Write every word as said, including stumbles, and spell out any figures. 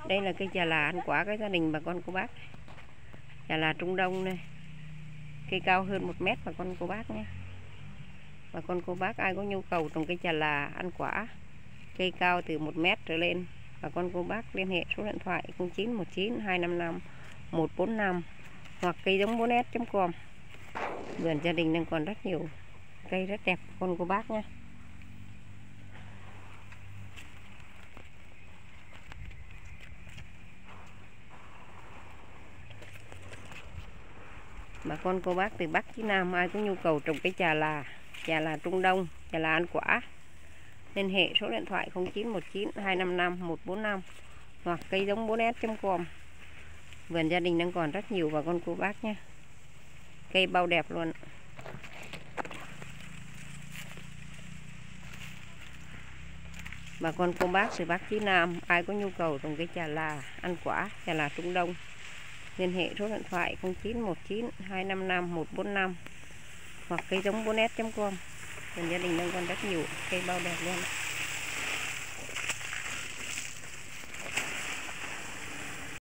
Đây là cây trà là ăn quả cái gia đình bà con cô bác. Trà là Trung Đông này. Cây cao hơn một mét bà con cô bác nhé. Bà con cô bác ai có nhu cầu trồng cây trà là ăn quả, cây cao từ một mét trở lên, bà con cô bác liên hệ số điện thoại không chín một chín hai năm năm một bốn năm hoặc cây giống bốn s chấm com. Vườn gia đình đang còn rất nhiều cây rất đẹp bà con cô bác nhé. Bà con cô bác từ Bắc chí Nam ai có nhu cầu trồng cây trà là, trà là Trung Đông, trà là ăn quả, liên hệ số điện thoại không chín một chín hai năm năm một bốn năm hoặc cây giống bốn s chấm com. Vườn gia đình đang còn rất nhiều bà con cô bác nhé. Cây bao đẹp luôn. Bà con cô bác từ Bắc chí Nam ai có nhu cầu trồng cây trà là ăn quả, trà là Trung Đông, liên hệ số điện thoại không chín một chín hai năm năm một bốn năm hoặc cây giống bốn s chấm com. Vườn gia đình đang còn rất nhiều cây bao đẹp luôn.